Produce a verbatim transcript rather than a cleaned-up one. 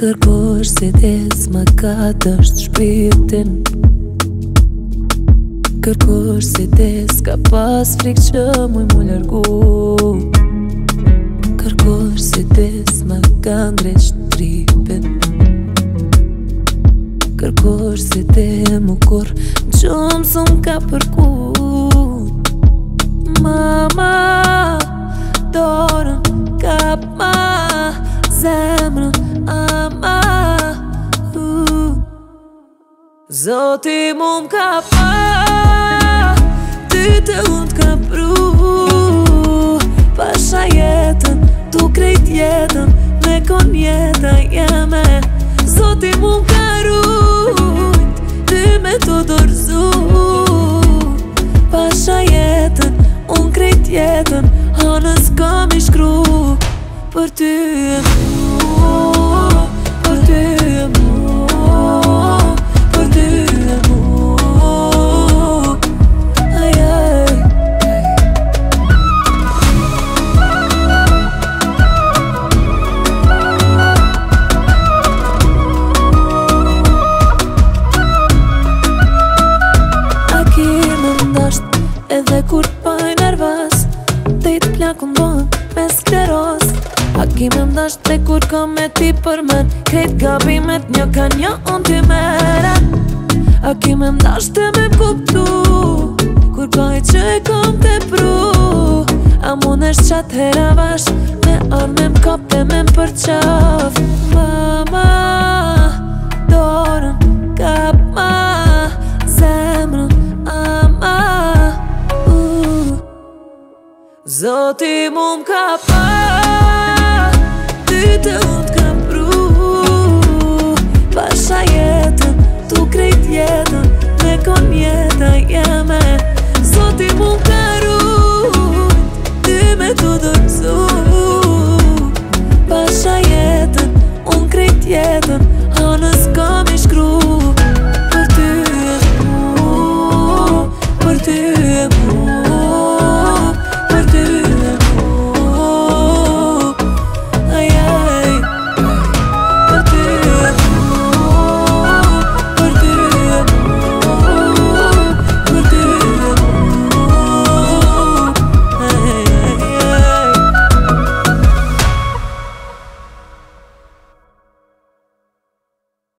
Kërkosh si des ma ka dësht shpirtin. Kërkosh si des ka pas frik që muj mu lërgu. Kërkosh si des ma ka ndreq tripin. Kërkosh si te mu kur gjumë së m'ka përku. Mama, dorën kap ma, zemrën ama. uh. Zoti mu m'ka pa, ty të unë t'ka pru. Pasha jetën, tu krejt jetën, me kon jeta jeme. Zoti mu m'ka rujt, ty me të dorzu. Pasha jetën, unë krejt jetën, hanës kam i shkru. Për ty e mu, për ty e mu, për ty e mu. Aj, aj. A ki me ndasht edhe kur paj nervas, te i t'plakun bon me skleros. A ki me mdasht dhe kur ka me ti për men, krejt gabimet një ka një unë ty meren. A ki me mdasht dhe me kuptu, kur ka i që e kom të pru. A mun është qatë hera vash, me arme m'kap dhe me m'përqaf. Mama, dorën kap ma, zemrën ama. uh. Zoti mu m'ka pa,